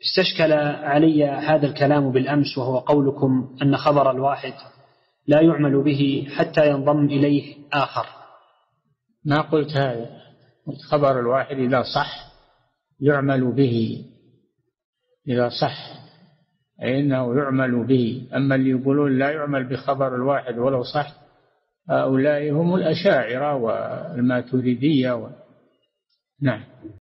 استشكل علي هذا الكلام بالأمس، وهو قولكم أن خبر الواحد لا يعمل به حتى ينضم إليه آخر. ما قلت هذا، قلت خبر الواحد إذا صح يعمل به، إذا صح إنه يعمل به. أما اللي يقولون لا يعمل بخبر الواحد ولو صح، هؤلاء هم الأشاعرة والماتريدية نعم.